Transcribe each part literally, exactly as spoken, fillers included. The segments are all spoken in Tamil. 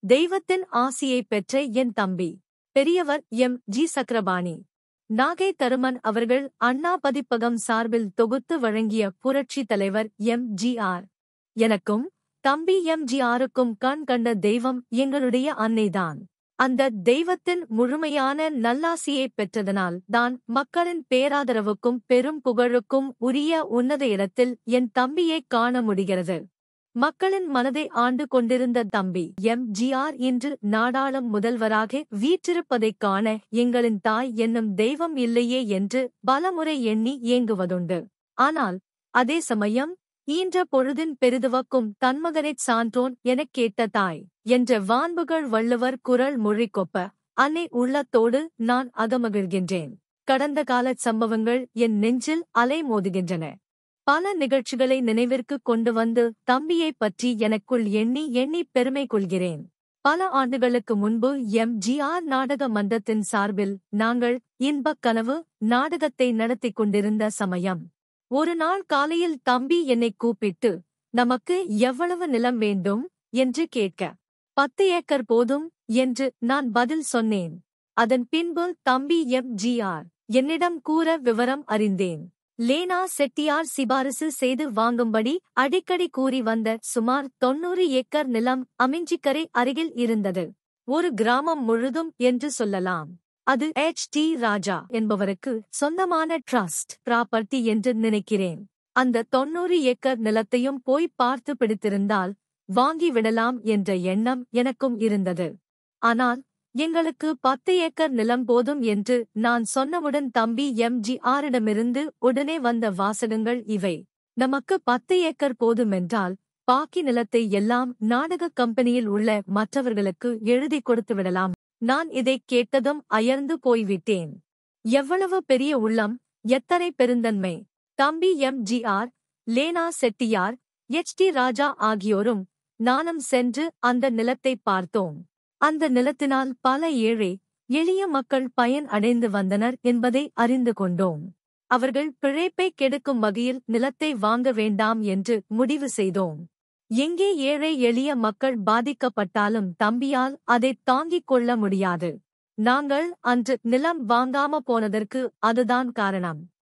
தெய்வத்தின் ஆசியைப் பெற்ற என் தம்பி பெரியவர் எம் ஜி சக்கரபாணி நாகை தருமன் அவர்கள் அண்ணா பதிப்பகம் சார்பில் தொகுத்து வழங்கிய புரட்சி தலைவர் எம் ஜி ஆர். எனக்கும் தம்பி எம் ஜி ஆருக்கும் கண் கண்ட தெய்வம் எங்களுடைய அன்னைதான். அந்த தெய்வத்தின் முழுமையான நல்லாசியைப் பெற்றதனால் தான் மக்களின் பேராதரவுக்கும் பெரும் புகழுக்கும் உரிய உன்னத இடத்தில் என் தம்பியைக் காண முடிகிறது. மக்களின் மனதை ஆண்டு கொண்டிருந்த தம்பி எம் ஜி ஆர் இன்று நாடாளும் முதல்வராக வீற்றிருப்பதைக் காண எங்களின் தாய் என்னும் தெய்வம் இல்லையே என்று பலமுறை எண்ணி ஏங்குவதுண்டு. ஆனால் அதே சமயம் ஈன்ற பொழுதின் பெரிதுவக்கும் தன்மகனைச் சான்றோன் எனக் கேட்ட தாய் என்ற வான்புகழ் வள்ளுவர் குறள் மொழிக்கொப்ப அன்னை உள்ளத்தோடு நான் அகமகிழ்கின்றேன். கடந்த காலச் சம்பவங்கள் என் நெஞ்சில் அலை மோதுகின்றன. பல நிகழ்ச்சிகளை நினைவிற்கு கொண்டு வந்து தம்பியைப் பற்றி எனக்குள் எண்ணி எண்ணி பெருமை கொள்கிறேன். பல ஆண்டுகளுக்கு முன்பு எம் ஜி ஆர் நாடக மன்றத்தின் சார்பில் நாங்கள் இன்பக் கனவு நாடகத்தை நடத்திக் கொண்டிருந்த சமயம் ஒரு நாள் காலையில் தம்பி என்னைக் கூப்பிட்டு, நமக்கு எவ்வளவு நிலம் வேண்டும் என்று கேட்க, பத்து ஏக்கர் போதும் என்று நான் பதில் சொன்னேன். அதன் பின்பு தம்பி எம் ஜி ஆர் என்னிடம் கூற விவரம் அறிந்தேன். லேனா செட்டியார் சிபாரிசு செய்து வாங்கும்படி அடிக்கடி கூறி வந்த சுமார் தொன்னூறு ஏக்கர் நிலம் அமிஞ்சிக்கரை அருகில் இருந்தது. ஒரு கிராமம் முழுதும் என்று சொல்லலாம். அது எச் டி ராஜா என்பவருக்கு சொந்தமான ட்ரஸ்ட் ப்ராப்பர்ட்டி என்று நினைக்கிறேன். அந்த தொன்னூறு ஏக்கர் நிலத்தையும் போய் பார்த்து பிடித்திருந்தால் வாங்கி விடலாம் என்ற எண்ணம் எனக்கும் இருந்தது. ஆனால் எங்களுக்கு பத்து ஏக்கர் நிலம் போதும் என்று நான் சொன்னவுடன் தம்பி எம் ஜி ஆரிடமிருந்து உடனே வந்த வாசகங்கள் இவை: நமக்கு பத்து ஏக்கர் போதுமென்றால் பாக்கி நிலத்தை எல்லாம் நாடக கம்பெனியில் உள்ள மற்றவர்களுக்கு எழுதி கொடுத்து விடலாம். நான் இதைக் கேட்டதும் அயர்ந்து போய்விட்டேன். எவ்வளவு பெரிய உள்ளம், எத்தனை பெருந்தன்மை! தம்பி M G R, Lena Chettiar, H D Raja ஆகியோரும் நானும் சென்று அந்த நிலத்தை பார்த்தோம். அந்த நிலத்தினால் பல ஏழை எளிய மக்கள் பயன் அடைந்து வந்தனர் என்பதை அறிந்து கொண்டோம். அவர்கள் பிழைப்பை கெடுக்கும் வகையில் நிலத்தை வாங்க வேண்டாம் என்று முடிவு செய்தோம். எங்கே ஏழை எளிய மக்கள் பாதிக்கப்பட்டாலும் தம்பியால் அதை தாங்கிக் கொள்ள முடியாது. நாங்கள் அன்று நிலம் வாங்காம போனதற்கு அதுதான் காரணம்.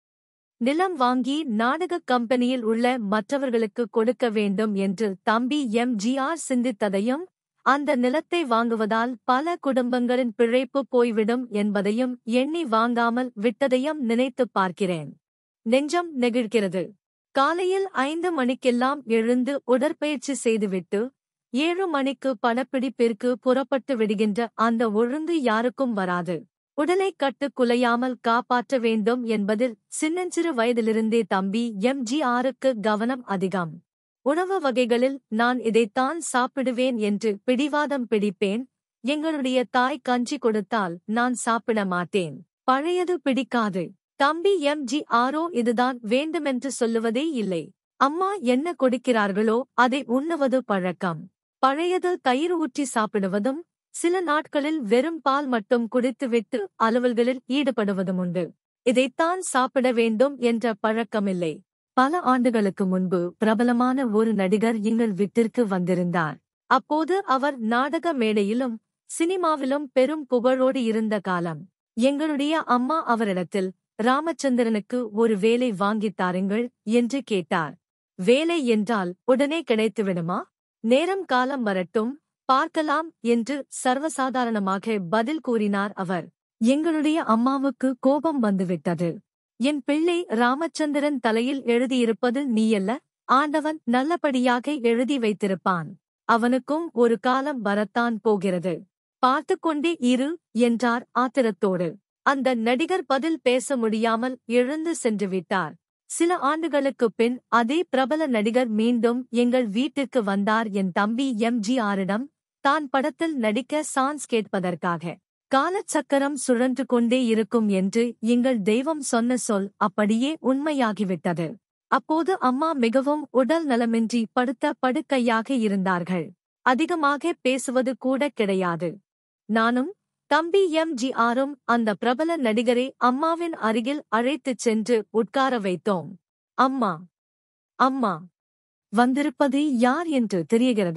நிலம் வாங்கி நாடகக் கம்பெனியில் உள்ள மற்றவர்களுக்கு கொடுக்க வேண்டும் என்று தம்பி எம் ஜி ஆர் சிந்தித்ததையும், அந்த நிலத்தை வாங்குவதால் பல குடும்பங்களின் பிழைப்பு போய்விடும் என்பதையும் எண்ணி வாங்காமல் விட்டதையும் நினைத்துப் பார்க்கிறேன். நெஞ்சம் நெகிழ்கிறது. காலையில் ஐந்து மணிக்கெல்லாம் எழுந்து உடற்பயிற்சி செய்துவிட்டு ஏழு மணிக்கு படப்பிடிப்பிற்கு புறப்பட்டு விடுகின்ற அந்த ஒழுங்கு யாருக்கும் வராது. உடலை கட்டு குலையாமல் காப்பாற்ற வேண்டும் என்பதில் சின்னஞ்சிறு வயதிலிருந்தே தம்பி எம் ஜி ஆருக்கு கவனம் அதிகம். உணவு வகைகளில் நான் இதைத்தான் சாப்பிடுவேன் என்று பிடிவாதம் பிடிப்பேன். எங்களுடைய தாய் கஞ்சி கொடுத்தால் நான் சாப்பிட மாட்டேன். பழையது பிடிக்காது. தம்பி எம் ஜி ஆரோ இதுதான் வேண்டுமென்று சொல்லுவதே இல்லை. அம்மா என்ன கொடுக்கிறார்களோ அதை உண்ணுவது பழக்கம். பழையது தயிர் ஊற்றி சாப்பிடுவதும், சில நாட்களில் வெறும் பால் மட்டும் குடித்துவிட்டு அலுவல்களில் ஈடுபடுவதுமுண்டு. இதைத்தான் சாப்பிட வேண்டும் என்ற பழக்கமில்லை. பல ஆண்டுகளுக்கு முன்பு பிரபலமான ஒரு நடிகர் எங்கள் வீட்டிற்கு வந்திருந்தார். அப்போது அவர் நாடக மேடையிலும் சினிமாவிலும் பெரும் புகழோடு இருந்த காலம். எங்களுடைய அம்மா அவரிடத்தில், ராமச்சந்திரனுக்கு ஒரு வேலை வாங்கித் தாருங்கள் என்று கேட்டார். வேலை என்றால் உடனே கிடைத்துவிடுமா? நேரம் காலம் வரட்டும், பார்க்கலாம் என்று சர்வசாதாரணமாக பதில் கூறினார் அவர். எங்களுடைய அம்மாவுக்கு கோபம் வந்துவிட்டது. என் பிள்ளை ராமச்சந்திரன் தலையில் எழுதியிருப்பது நீயல்ல, ஆண்டவன் நல்லபடியாக எழுதி வைத்திருப்பான். அவனுக்கும் ஒரு காலம் வரத்தான் போகிறது. பார்த்துக் கொண்டே இரு என்றார் ஆத்திரத்தோடு. அந்த நடிகர் பதில் பேச முடியாமல் எழுந்து சென்று விட்டார். சில ஆண்டுகளுக்குப் பின் அதே பிரபல நடிகர் மீண்டும் எங்கள் வீட்டிற்கு வந்தார். என் தம்பி எம் ஜி ஆரிடம் தான் படத்தில் நடிக்க சான்ஸ் கேட்பதற்காக. காலச்சக்கரம் சுழன்று கொண்டே இருக்கும் என்று எங்கள் தெய்வம் சொன்ன சொல் அப்படியே உண்மையாகிவிட்டது. அப்போது அம்மா மிகவும் உடல் நலமின்றி படுத்த படுக்கையாக இருந்தார்கள். அதிகமாக பேசுவது கூட கிடையாது. நானும் தம்பி எம் ஜி ஆரும் அந்த பிரபல நடிகரை அம்மாவின் அருகில் அழைத்துச் சென்று உட்கார வைத்தோம். அம்மா, அம்மா, வந்திருப்பது யார் என்று தெரிகிறதா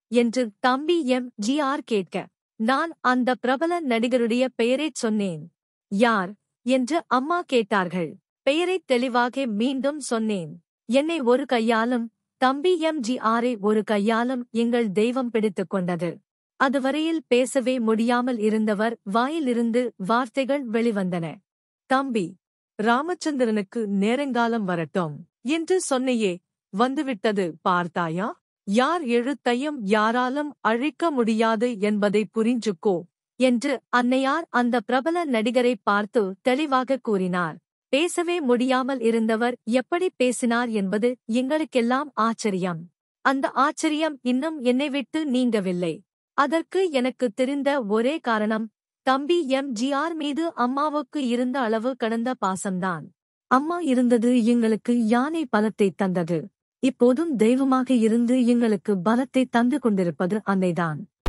என்று தம்பி எம் ஜி ஆர் கேட்க, நான் அந்த பிரபல நடிகருடைய பெயரைச் சொன்னேன். யார் என்று அம்மா கேட்டார்கள். பெயரைத் தெளிவாக மீண்டும் சொன்னேன். என்னை ஒரு கையாலும் தம்பி எம் ஜி ஆரை ஒரு கையாலும் எங்கள் தெய்வம் பிடித்துக் கொண்டது. அதுவரையில் பேசவே முடியாமல் இருந்தவர் வாயிலிருந்து வார்த்தைகள் வெளிவந்தன. தம்பி ராமச்சந்திரனுக்கு நேரங்காலம் வரட்டும் என்று சொன்னையே, வந்துவிட்டது பார்த்தாயா? யார் எழுத்தையும் யாராலும் அழிக்க முடியாது என்பதை புரிஞ்சுக்கோ என்று அன்னையார் அந்த பிரபல நடிகரை பார்த்து தெளிவாக கூறினார். பேசவே முடியாமல் இருந்தவர் எப்படி பேசினார் என்பது எங்களுக்கெல்லாம் ஆச்சரியம். அந்த ஆச்சரியம் இன்னும் என்னை விட்டு நீங்கவில்லை. அதற்கு எனக்கு தெரிந்த ஒரே காரணம், தம்பி எம் ஜி ஆர் மீது அம்மாவுக்கு இருந்த அளவு கடந்த பாசம்தான். அம்மா இருந்தது எங்களுக்கு யானை பலத்தை தந்தது. இப்போதும் தெய்வமாக இருந்து எங்களுக்கு பலத்தை தந்து கொண்டிருப்பது அன்னைதான்.